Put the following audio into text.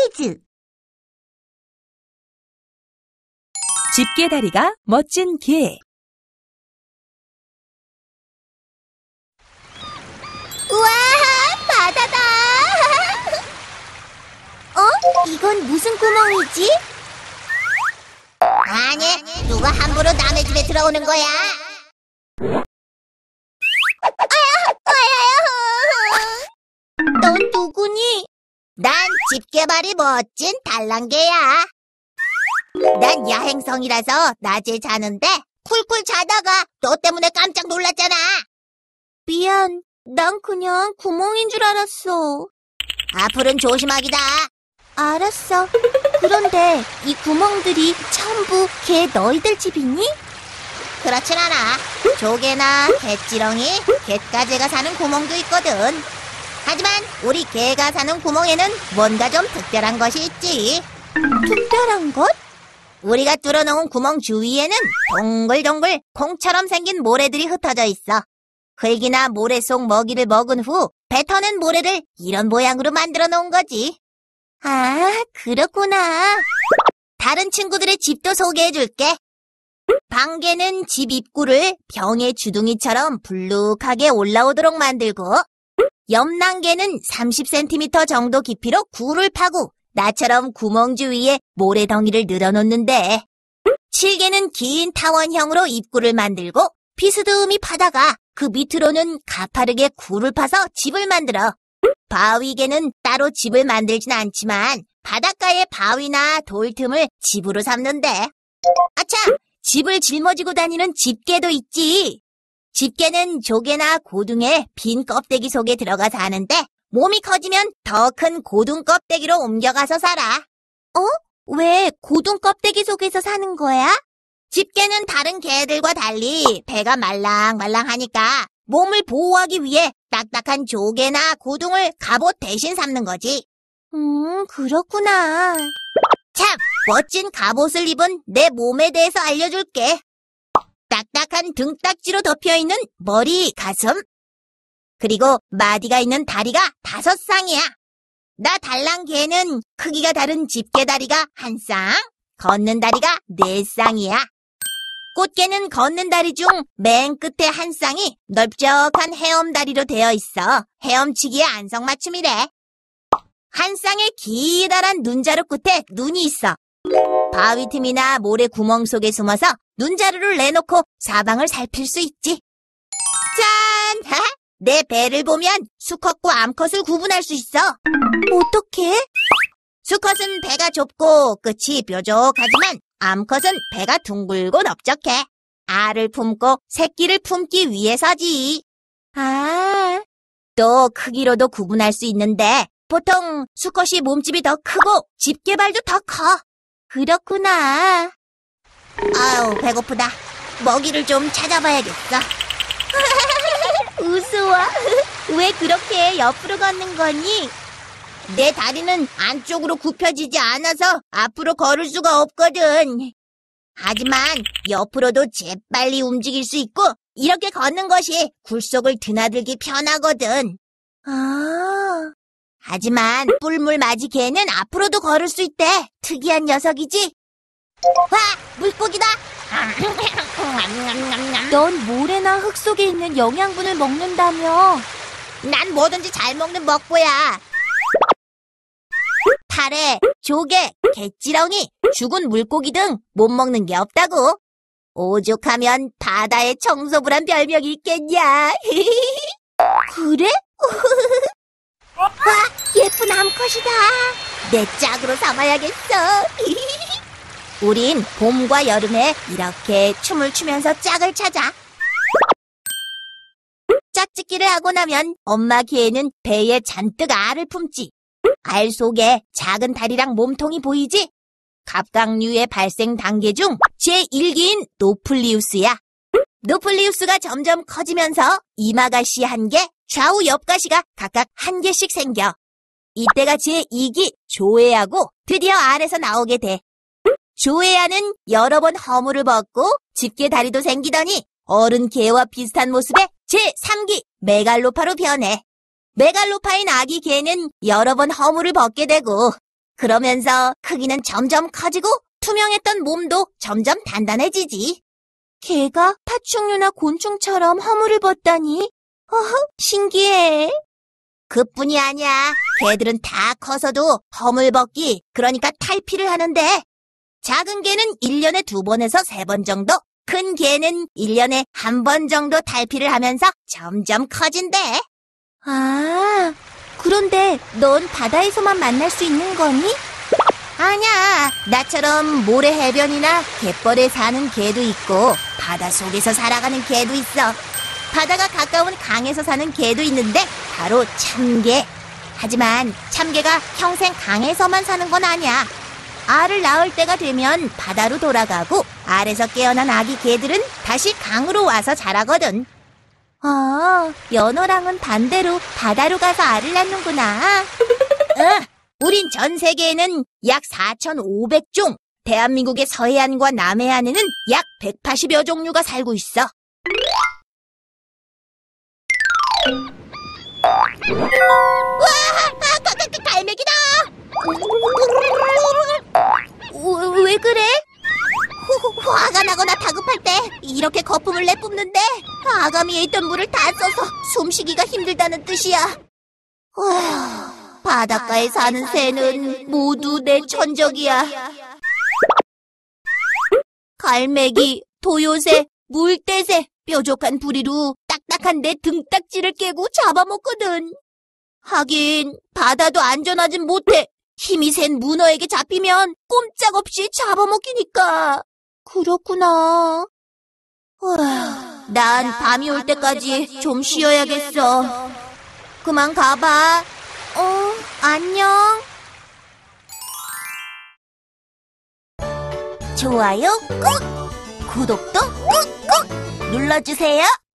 퀴즈. 집게다리가 멋진 개. 우와, 바다다. 이건 무슨 구멍이지? 아니, 누가 함부로 남의 집에 들어오는 거야? 넌 누구니? 난 집게발이 멋진 달랑개야. 난 야행성이라서 낮에 자는데 쿨쿨 자다가 너 때문에 깜짝 놀랐잖아. 미안, 난 그냥 구멍인 줄 알았어. 앞으로는 조심하기다. 알았어. 그런데 이 구멍들이 전부 개 너희들 집이니? 그렇진 않아. 조개나 개찌렁이, 갯가재가 사는 구멍도 있거든. 하지만 우리 개가 사는 구멍에는 뭔가 좀 특별한 것이 있지. 특별한 것? 우리가 뚫어놓은 구멍 주위에는 동글동글 콩처럼 생긴 모래들이 흩어져 있어. 흙이나 모래 속 먹이를 먹은 후 뱉어낸 모래를 이런 모양으로 만들어 놓은 거지. 아, 그렇구나. 다른 친구들의 집도 소개해줄게. 방개는 집 입구를 병의 주둥이처럼 불룩하게 올라오도록 만들고, 염난개는 30cm 정도 깊이로 굴을 파고 나처럼 구멍 주위에 모래덩이를 늘어놓는데, 칠개는 긴 타원형으로 입구를 만들고 비스듬히 파다가 그 밑으로는 가파르게 굴을 파서 집을 만들어. 바위개는 따로 집을 만들진 않지만 바닷가의 바위나 돌 틈을 집으로 삼는데, 아차! 집을 짊어지고 다니는 집게도 있지. 집게는 조개나 고등의 빈 껍데기 속에 들어가 사는데 몸이 커지면 더 큰 고등 껍데기로 옮겨가서 살아. 왜 고등 껍데기 속에서 사는 거야? 집게는 다른 개들과 달리 배가 말랑말랑하니까 몸을 보호하기 위해 딱딱한 조개나 고등을 갑옷 대신 삼는 거지. 그렇구나. 참, 멋진 갑옷을 입은 내 몸에 대해서 알려줄게. 딱딱한 등딱지로 덮여있는 머리, 가슴. 그리고 마디가 있는 다리가 5쌍이야. 나 달랑개는 크기가 다른 집게다리가 1쌍, 걷는 다리가 4쌍이야. 꽃게는 걷는 다리 중 맨 끝에 1쌍이 넓적한 헤엄다리로 되어 있어 헤엄치기의 안성맞춤이래. 1쌍의 기다란 눈자루 끝에 눈이 있어. 바위 틈이나 모래 구멍 속에 숨어서 눈자루를 내놓고 사방을 살필 수 있지. 짠! 내 배를 보면 수컷과 암컷을 구분할 수 있어. 어떻게? 수컷은 배가 좁고 끝이 뾰족하지만 암컷은 배가 둥글고 넓적해. 알을 품고 새끼를 품기 위해서지. 아, 또 크기로도 구분할 수 있는데 보통 수컷이 몸집이 더 크고 집게발도 더 커. 그렇구나. 아유, 배고프다. 먹이를 좀 찾아봐야겠어. 우스워. 왜 그렇게 옆으로 걷는 거니? 내 다리는 안쪽으로 굽혀지지 않아서 앞으로 걸을 수가 없거든. 하지만 옆으로도 재빨리 움직일 수 있고 이렇게 걷는 것이 굴 속을 드나들기 편하거든. 아. 하지만 뿔물맞이 개는 앞으로도 걸을 수 있대. 특이한 녀석이지? 와! 물고기다! 넌 모래나 흙 속에 있는 영양분을 먹는다며. 난 뭐든지 잘 먹는 먹보야. 타래, 조개, 개찌렁이, 죽은 물고기 등 못 먹는 게 없다고. 오죽하면 바다에 청소부란 별명이 있겠냐. 그래? 와, 예쁜 암컷이다. 내 짝으로 삼아야겠어. 우린 봄과 여름에 이렇게 춤을 추면서 짝을 찾아. 짝짓기를 하고 나면 엄마 개는 배에 잔뜩 알을 품지. 알 속에 작은 다리랑 몸통이 보이지? 갑각류의 발생 단계 중 제1기인 노플리우스야. 노플리우스가 점점 커지면서 이마가시 1개, 좌우 옆가시가 각각 1개씩 생겨. 이때가 제2기 조회하고 드디어 알에서 나오게 돼. 조회하는 여러 번 허물을 벗고 집게 다리도 생기더니 어른 개와 비슷한 모습의 제3기 메갈로파로 변해. 메갈로파인 아기 개는 여러 번 허물을 벗게 되고 그러면서 크기는 점점 커지고 투명했던 몸도 점점 단단해지지. 개가 파충류나 곤충처럼 허물을 벗다니? 신기해. 그뿐이 아니야. 개들은 다 커서도 허물 벗기, 그러니까 탈피를 하는데, 작은 개는 1년에 2번에서 3번 정도, 큰 개는 1년에 1번 정도 탈피를 하면서 점점 커진대. 아, 그런데 넌 바다에서만 만날 수 있는 거니? 아니야. 나처럼 모래 해변이나 갯벌에 사는 개도 있고 바닷속에서 살아가는 개도 있어. 바다가 가까운 강에서 사는 개도 있는데 바로 참개. 하지만 참개가 평생 강에서만 사는 건 아니야. 알을 낳을 때가 되면 바다로 돌아가고 알에서 깨어난 아기 개들은 다시 강으로 와서 자라거든. 아, 연어랑은 반대로 바다로 가서 알을 낳는구나. 우린 전 세계에는 약 4,500종, 대한민국의 서해안과 남해안에는 약 180여 종류가 살고 있어. 와! 갈매기다! 왜 그래? 화가 나거나 다급할 때 이렇게 거품을 내뿜는데 아가미에 있던 물을 다 써서 숨쉬기가 힘들다는 뜻이야. 바닷가에 사는 새는 모두 내 천적이야. 갈매기, 도요새, 물대새, 뾰족한 부리로 딱딱한 내 등딱지를 깨고 잡아먹거든. 하긴 바다도 안전하진 못해. 힘이 센 문어에게 잡히면 꼼짝없이 잡아먹히니까. 그렇구나. 난 밤이 올 때까지 좀 쉬어야겠어. 그만 가봐. 안녕. 좋아요 꾹! 구독도 꾹꾹 눌러주세요.